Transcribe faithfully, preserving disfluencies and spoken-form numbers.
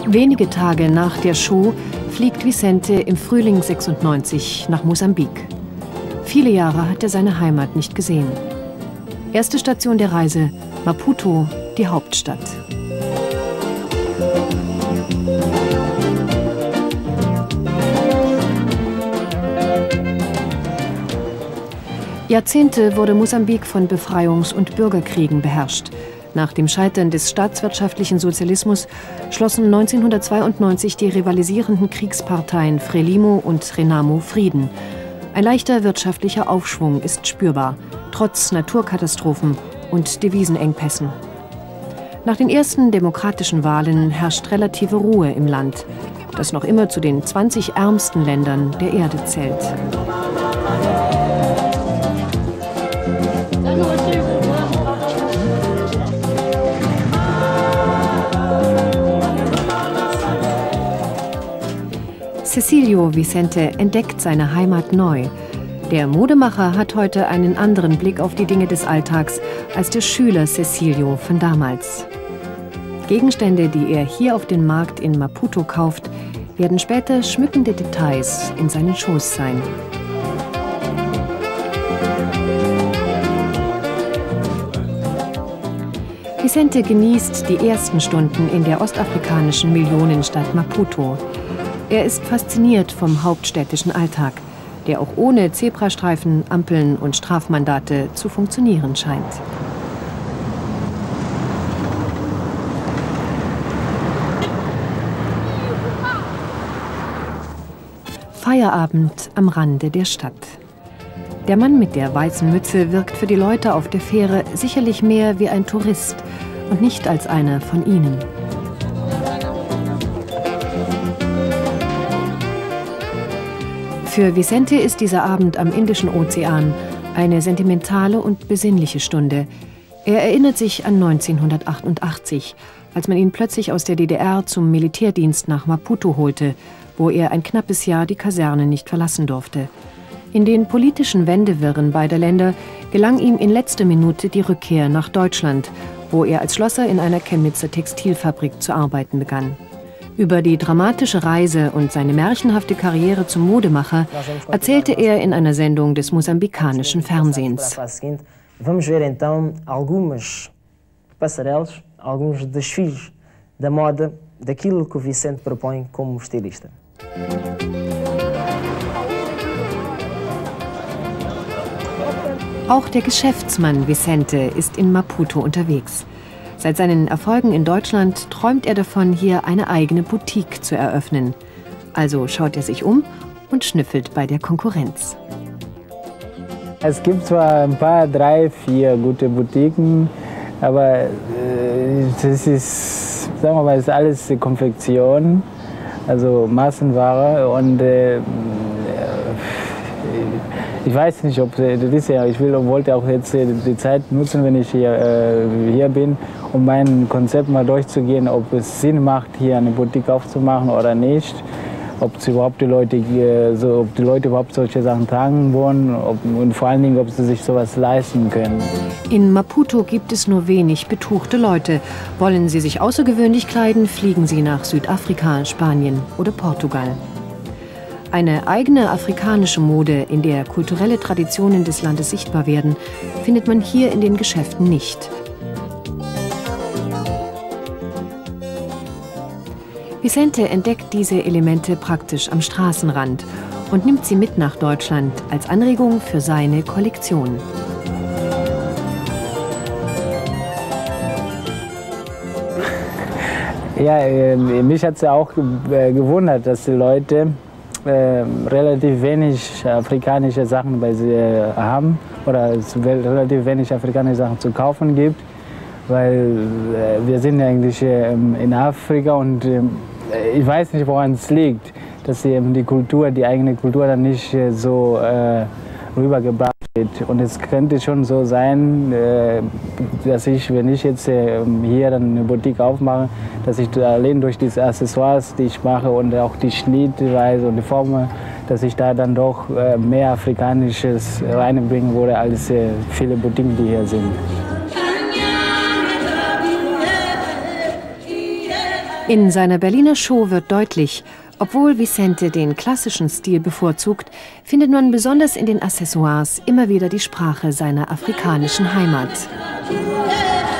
Wenige Tage nach der Show fliegt Vicente im Frühling sechsundneunzig nach Mosambik. Viele Jahre hat er seine Heimat nicht gesehen. Erste Station der Reise: Maputo, die Hauptstadt. Jahrzehnte wurde Mosambik von Befreiungs- und Bürgerkriegen beherrscht. Nach dem Scheitern des staatswirtschaftlichen Sozialismus schlossen neunzehnhundertzweiundneunzig die rivalisierenden Kriegsparteien Frelimo und Renamo Frieden. Ein leichter wirtschaftlicher Aufschwung ist spürbar, trotz Naturkatastrophen und Devisenengpässen. Nach den ersten demokratischen Wahlen herrscht relative Ruhe im Land, das noch immer zu den zwanzig ärmsten Ländern der Erde zählt. Cecilio Vicente entdeckt seine Heimat neu. Der Modemacher hat heute einen anderen Blick auf die Dinge des Alltags als der Schüler Cecilio von damals. Gegenstände, die er hier auf dem Markt in Maputo kauft, werden später schmückende Details in seinen Shows sein. Vicente genießt die ersten Stunden in der ostafrikanischen Millionenstadt Maputo. Er ist fasziniert vom hauptstädtischen Alltag, der auch ohne Zebrastreifen, Ampeln und Strafmandate zu funktionieren scheint. Feierabend am Rande der Stadt. Der Mann mit der weißen Mütze wirkt für die Leute auf der Fähre sicherlich mehr wie ein Tourist und nicht als einer von ihnen. Für Vicente ist dieser Abend am Indischen Ozean eine sentimentale und besinnliche Stunde. Er erinnert sich an neunzehnhundertachtundachtzig, als man ihn plötzlich aus der D D R zum Militärdienst nach Maputo holte, wo er ein knappes Jahr die Kaserne nicht verlassen durfte. In den politischen Wendewirren beider Länder gelang ihm in letzter Minute die Rückkehr nach Deutschland, wo er als Schlosser in einer Chemnitzer Textilfabrik zu arbeiten begann. Über die dramatische Reise und seine märchenhafte Karriere zum Modemacher erzählte er in einer Sendung des mosambikanischen Fernsehens. Vamos ver então algumas passarelas, alguns desfiles da moda, daquilo que o Vicente propõe como estilista. Auch der Geschäftsmann Vicente ist in Maputo unterwegs. Seit seinen Erfolgen in Deutschland träumt er davon, hier eine eigene Boutique zu eröffnen. Also schaut er sich um und schnüffelt bei der Konkurrenz. Es gibt zwar ein paar, drei, vier gute Boutiquen, aber äh, das ist, sagen wir mal, ist alles Konfektion, also Massenware und äh, ich weiß nicht, ob das ist ja, ich will, wollte auch jetzt die Zeit nutzen, wenn ich hier, äh, hier bin, um mein Konzept mal durchzugehen, ob es Sinn macht, hier eine Boutique aufzumachen oder nicht, ob es überhaupt die Leute, äh, so, ob die Leute überhaupt solche Sachen tragen wollen ob, und vor allen Dingen, ob sie sich sowas leisten können. In Maputo gibt es nur wenig betuchte Leute. Wollen sie sich außergewöhnlich kleiden, fliegen sie nach Südafrika, Spanien oder Portugal. Eine eigene afrikanische Mode, in der kulturelle Traditionen des Landes sichtbar werden, findet man hier in den Geschäften nicht. Vicente entdeckt diese Elemente praktisch am Straßenrand und nimmt sie mit nach Deutschland als Anregung für seine Kollektion. Ja, äh, mich hat es ja auch äh, gewundert, dass die Leute Äh, relativ wenig afrikanische Sachen bei sie äh, haben oder es relativ wenig afrikanische Sachen zu kaufen gibt, weil äh, wir sind eigentlich äh, in Afrika und äh, ich weiß nicht, woran es liegt, dass eben die Kultur, die eigene Kultur dann nicht äh, so äh, rübergebracht wird. Und es könnte schon so sein, äh, dass ich, wenn ich jetzt äh, hier dann eine Boutique aufmache, dass ich allein durch diese Accessoires, die ich mache und auch die Schnittweise und die Formen, dass ich da dann doch äh, mehr Afrikanisches reinbringen würde als äh, viele Boutiquen, die hier sind. In seiner Berliner Show wird deutlich, obwohl Vicente den klassischen Stil bevorzugt, findet man besonders in den Accessoires immer wieder die Sprache seiner afrikanischen Heimat.